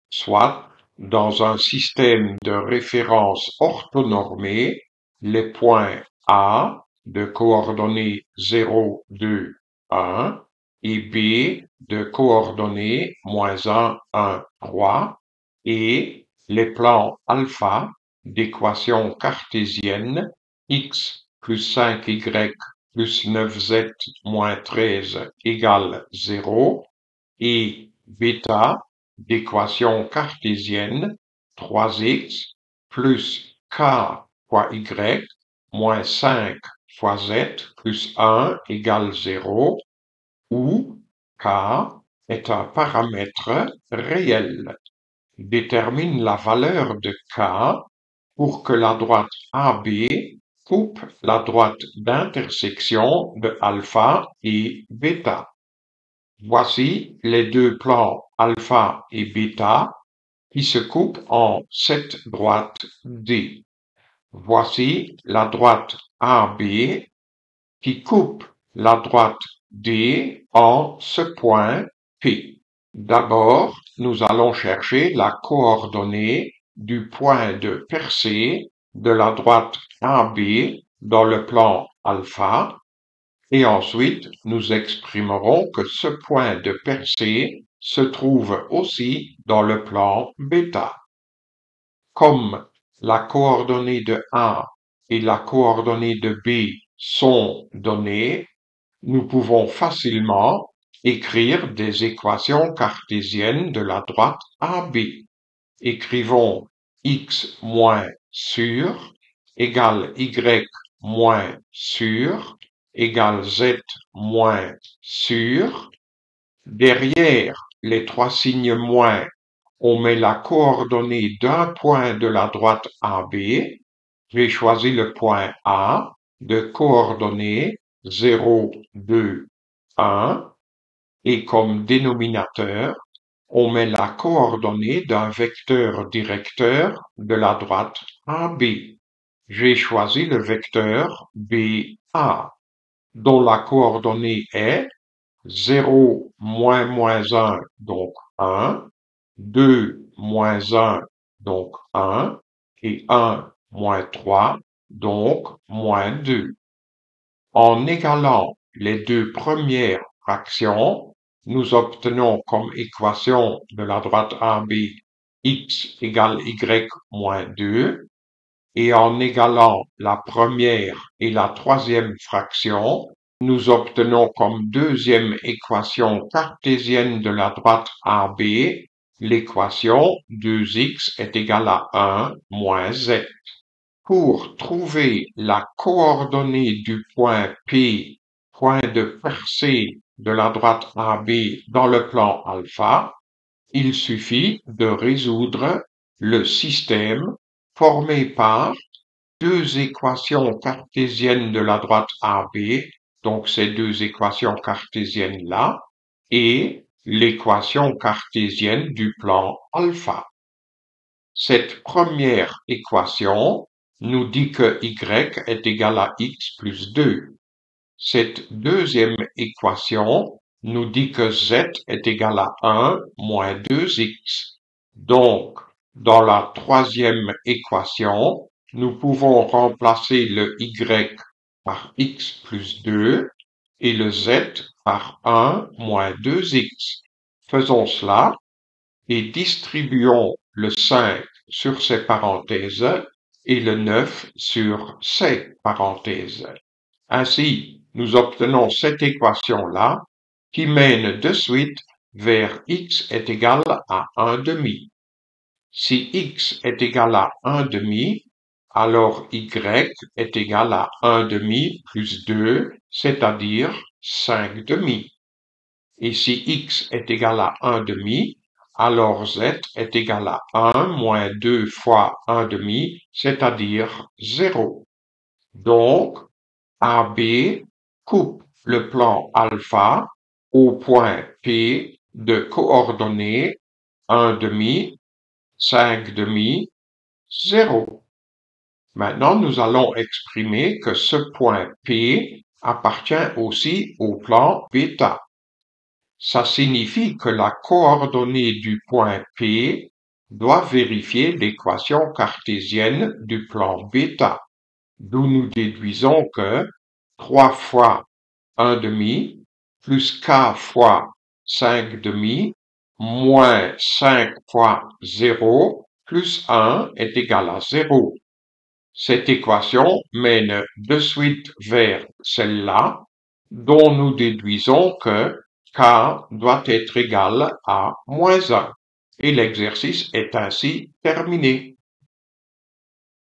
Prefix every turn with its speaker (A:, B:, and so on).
A: Soit, dans un système de référence orthonormé, les points A de coordonnées 0, 2, 1 et B de coordonnées -1, 1, 3 et les plans alpha d'équations cartésiennes x plus 5y plus 9z moins 13 égale 0 et bêta d'équation cartésienne 3x plus k fois y moins 5 fois z plus 1 égale 0, où k est un paramètre réel. Détermine la valeur de k pour que la droite AB coupe la droite d'intersection de alpha et bêta. Voici les deux plans alpha et bêta qui se coupent en cette droite D. Voici la droite AB qui coupe la droite D en ce point P. D'abord, nous allons chercher la coordonnée du point de percée de la droite AB dans le plan alpha. Et ensuite, nous exprimerons que ce point de percée se trouve aussi dans le plan bêta. Comme la coordonnée de A et la coordonnée de B sont données, nous pouvons facilement écrire des équations cartésiennes de la droite AB. Écrivons x moins sur égale y moins sur égale z moins sur. Derrière les trois signes moins, on met la coordonnée d'un point de la droite AB. J'ai choisi le point A de coordonnées 0, 2, 1 et comme dénominateur, on met la coordonnée d'un vecteur directeur de la droite AB. J'ai choisi le vecteur BA, dont la coordonnée est 0, moins 1, donc 1, 2, moins 1, donc 1, et 1, moins 3, donc moins 2. En égalant les deux premières fractions, nous obtenons comme équation de la droite AB x égale y moins 2, et en égalant la première et la troisième fraction, nous obtenons comme deuxième équation cartésienne de la droite AB l'équation 2x est égal à 1 moins z. Pour trouver la coordonnée du point P, point de percée de la droite AB dans le plan alpha, il suffit de résoudre le système formé par deux équations cartésiennes de la droite AB, donc ces deux équations cartésiennes-là, et l'équation cartésienne du plan alpha. Cette première équation nous dit que y est égal à x plus 2. Cette deuxième équation nous dit que z est égal à 1 moins 2x. Donc, dans la troisième équation, nous pouvons remplacer le y par x plus 2 et le z par 1 moins 2x. Faisons cela et distribuons le 5 sur ces parenthèses et le 9 sur ces parenthèses. Ainsi, nous obtenons cette équation-là qui mène de suite vers x est égal à 1 demi. Si x est égal à 1 demi, alors y est égal à 1 demi plus 2, c'est-à-dire 5 demi. Et si x est égal à 1 demi, alors z est égal à 1 moins 2 fois 1 demi, c'est-à-dire 0. Donc, AB coupe le plan alpha au point P de coordonnées 1 demi, 5 demi, 0. Maintenant, nous allons exprimer que ce point P appartient aussi au plan bêta. Ça signifie que la coordonnée du point P doit vérifier l'équation cartésienne du plan β, d'où nous déduisons que 3 fois 1 demi plus k fois 5 demi moins 5 fois 0 plus 1 est égal à 0. Cette équation mène de suite vers celle-là, dont nous déduisons que k doit être égal à moins 1. Et l'exercice est ainsi terminé.